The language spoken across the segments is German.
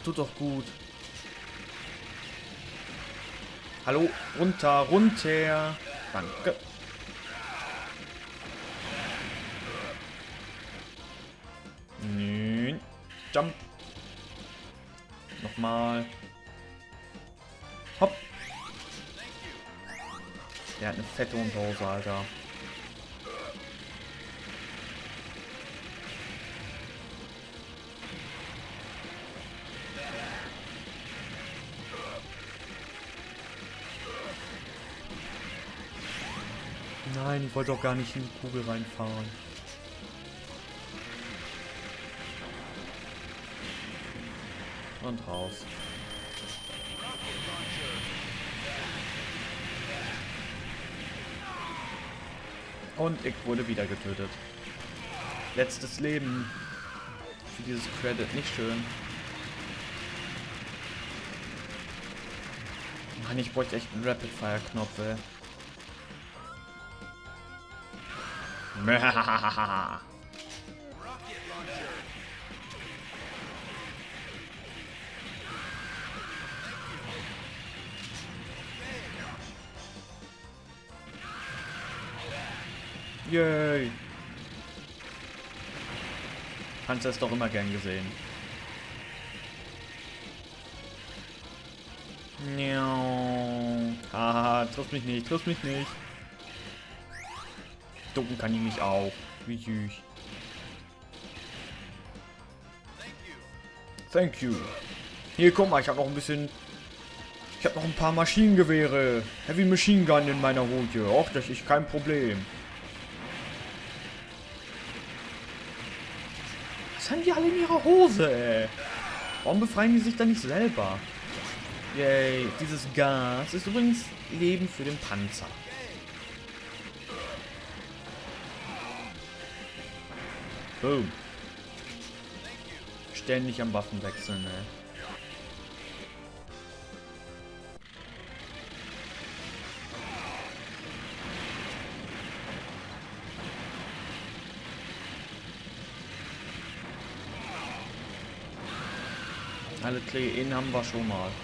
tut doch gut. Hallo, runter, runter. Danke. Jump. Nochmal. Hopp. Der hat eine fette Unterhose, Alter. Nein, ich wollte doch gar nicht in die Kugel reinfahren. Und raus. Und ich wurde wieder getötet. Letztes Leben. Für dieses Credit nicht schön. Mann, ich bräuchte echt einen Rapid-Fire-Knopf, ey. Yay! Panzer ist doch immer gern gesehen. Haha, triff mich nicht, triff mich nicht. Ducken kann ich mich auch. Wie süß. Thank you. Hier, guck mal, ich habe noch ein bisschen... Ich habe noch ein paar Maschinengewehre. Heavy Machine Gun in meiner Hose. Och, das ist kein Problem. Was haben die alle in ihrer Hose, ey? Warum befreien die sich da nicht selber? Yay, dieses Gas ist übrigens Leben für den Panzer. Boom. Ständig am Waffen wechseln, ne? Alle Kleen haben wir schon mal.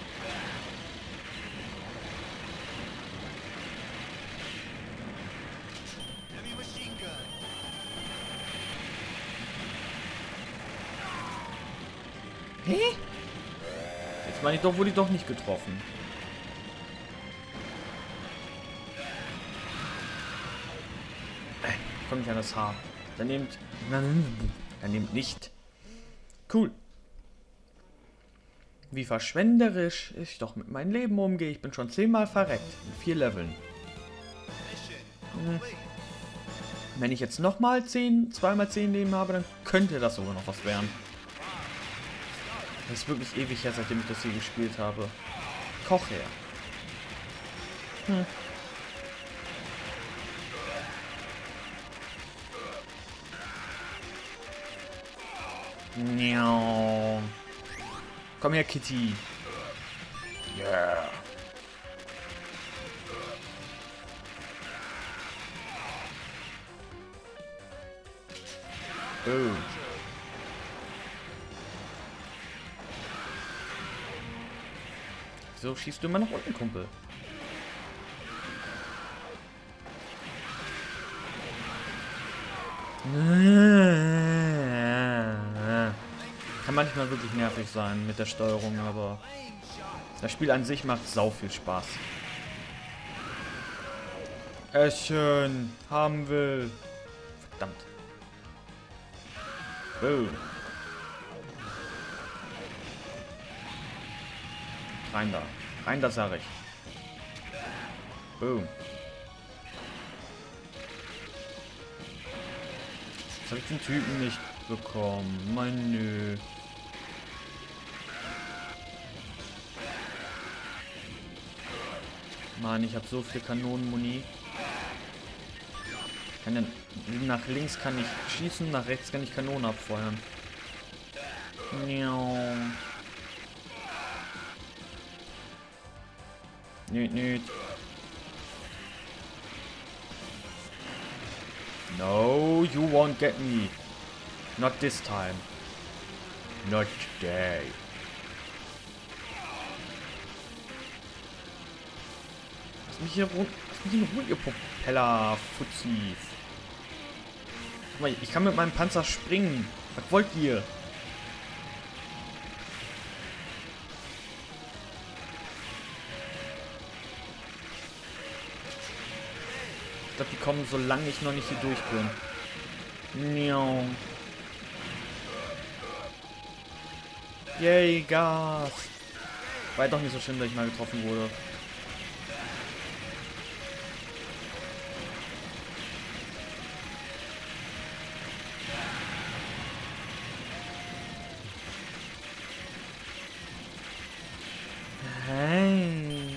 Hä? Jetzt meine ich doch, wurde ich doch nicht getroffen. Komm nicht an das Haar. Dann nehmt nicht. Cool. Wie verschwenderisch ich doch mit meinem Leben umgehe. Ich bin schon 10-mal verreckt. In 4 Leveln. Wenn ich jetzt nochmal 2x10 Leben habe, dann könnte das sogar noch was werden. Das ist wirklich ewig her, seitdem ich das hier gespielt habe. Koch her. Komm her, Kitty. Yeah. Oh. So schießt du immer nach unten, Kumpel. Kann manchmal wirklich nervig sein mit der Steuerung, aber das Spiel an sich macht sau viel Spaß. Essen haben will. Verdammt. Oh. Rein da. Rein da, sag ich. Boom. Jetzt habe ich den Typen nicht bekommen. Mein nö. Mann, ich habe so viel Kanonenmuni. Nach links kann ich schießen, nach rechts kann ich Kanonen abfeuern. Nüt. No, you won't get me. Not this time. Not today. Lass mich in Ruhe, ihr Propeller-Fuzis. Guck mal, ich kann mit meinem Panzer springen. Was wollt ihr? Ich glaube, die kommen, solange ich noch nicht hier durch bin. Miau. Yay, Gas. War doch nicht so schlimm, dass ich mal getroffen wurde. Hey.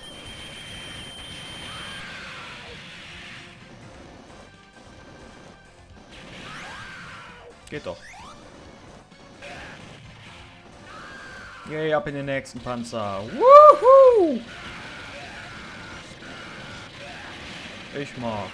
Geht doch. Yay, ab in den nächsten Panzer. Woohoo! Ich mag's.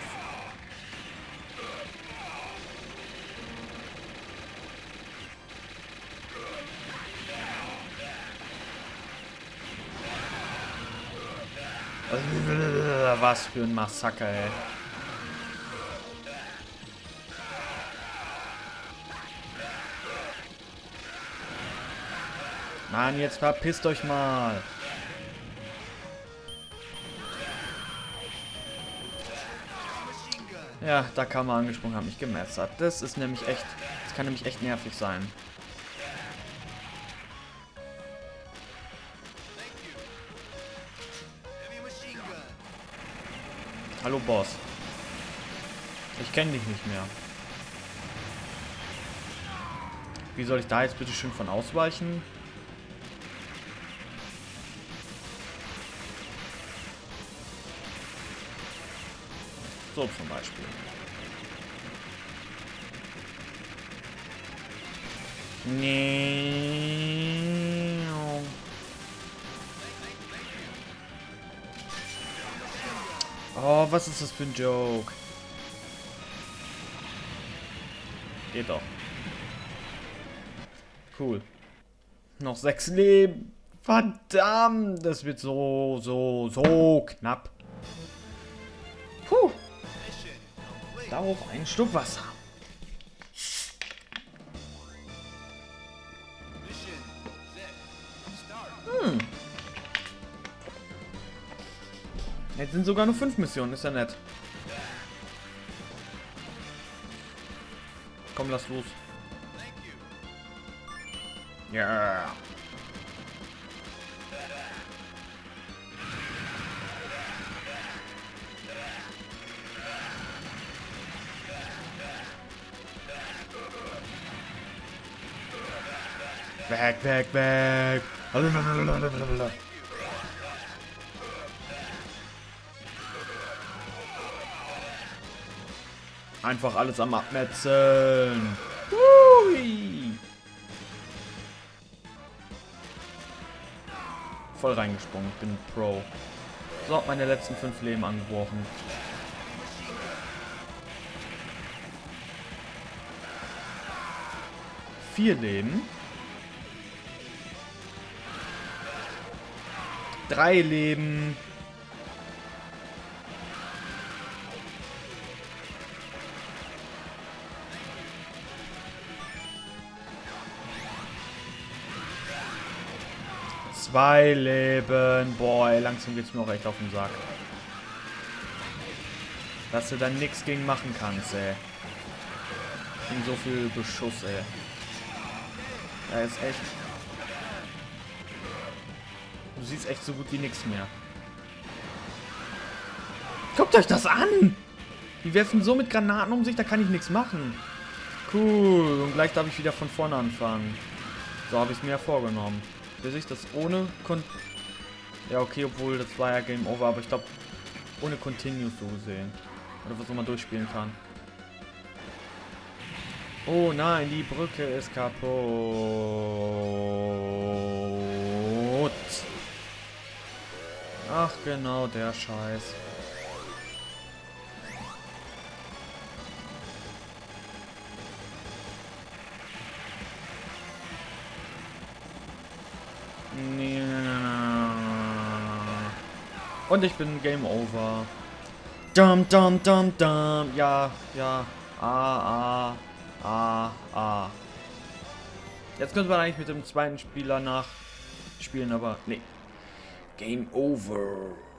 Was für ein Massaker, ey. Mann, jetzt verpisst euch mal. Ja, da kam er angesprungen, hat mich gemessert. Das ist nämlich echt, das kann nämlich echt nervig sein. Hallo Boss. Ich kenne dich nicht mehr. Wie soll ich da jetzt bitte schön von ausweichen? So zum Beispiel. Nee. Oh, was ist das für ein Joke? Geht doch. Cool. Noch 6 Leben. Verdammt, das wird so knapp. Puh. Darauf einen Schluck Wasser. Jetzt sind sogar nur 5 Missionen, ist ja nett. Komm, lass los. Ja. Yeah. Weg. Einfach alles am Abmetzeln. Hui. Voll reingesprungen, ich bin Pro. So, meine letzten 5 Leben angebrochen. Vier Leben. 3 Leben. Zwei Leben. Boah, ey, langsam geht's mir auch echt auf den Sack. Dass du dann nichts gegen machen kannst, ey. Gegen so viel Beschuss, ey. Da ist echt... Du siehst echt so gut wie nichts mehr. Guckt euch das an! Die werfen so mit Granaten um sich, da kann ich nichts machen. Cool. Und gleich darf ich wieder von vorne anfangen. So habe ich es mir ja vorgenommen. Bis ich das ohne... Ja, okay, obwohl das war ja Game Over, aber ich glaube, ohne Continues so gesehen. Oder was man durchspielen kann. Oh nein, die Brücke ist kaputt. Ach genau, der Scheiß. Und ich bin Game Over. Dum, dum, dum, dum. Ja, ja. Jetzt könnte man eigentlich mit dem zweiten Spieler nachspielen, aber nee. Game Over.